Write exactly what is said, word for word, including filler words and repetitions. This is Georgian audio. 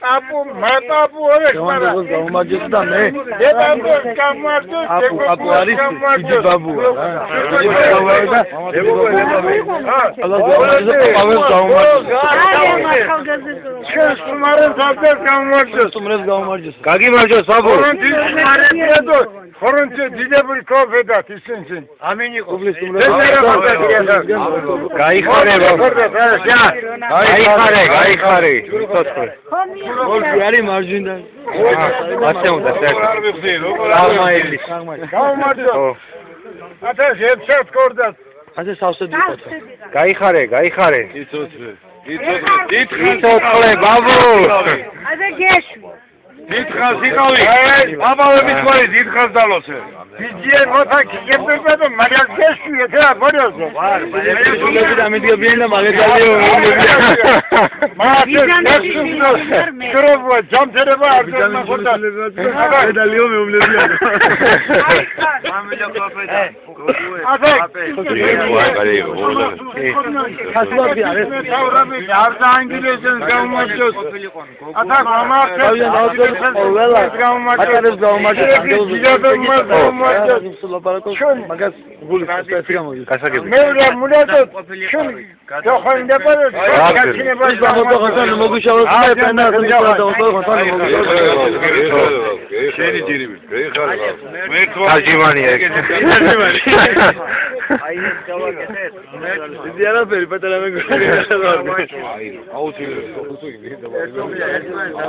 Apu, matapu orek mara. Gaumajos da me. Dedandu gamajos. Apu, apu aris idi babu. Allah gaumajos pavel gaumajos. Kes tumarın sabda gamajos. Tumres gaumajos. Kagi marjos babu. Хорунче дилебур кофеда тисинчин. Амини кублис tumres. Gaixare babu. Gaixare, gaixare. Ol yari marjinda. Ასე უნდა საერთოდ. Გავმაილის. Გავმარჯო. ათას ეცეთ კორდას. ასე სავსედი ყოთა. Გაიხარე, გაიხარე. იცოცხლე. იცოცხლე ბაბუ. ასე გეშვი. დიდხანს იყავი. ამავების მოი დიდხანს დალოცე. DJ მოთა კიებდება და მაგას გეშვი ეთა ბორიოზო. შულები დამიდგებიან და მაგალითად მაშინ შრობა ჯამთერება არ დამახორდა. დალიო მეუბნებია. მამილა კაფედა. ასე ხასლაბი არის. საუბრები არ დაანგილეზენ გამარჯოს. ათა გამარჯოს. ყველა აკადებს გაუმარჯოს. მაგას გული სპეცი გამოდის. გასაგები. მე რა მუდადო შენ გახანდება და გაქინება გამოდოხან მოგუშავოთ მე პენა და მოსახლე შენი ჯირიმი. მე გაჯიმანია. აი ეს გავაკეთეთ. დიდი არაფერი პატარა მეგობრებო. აი აუცილებლად.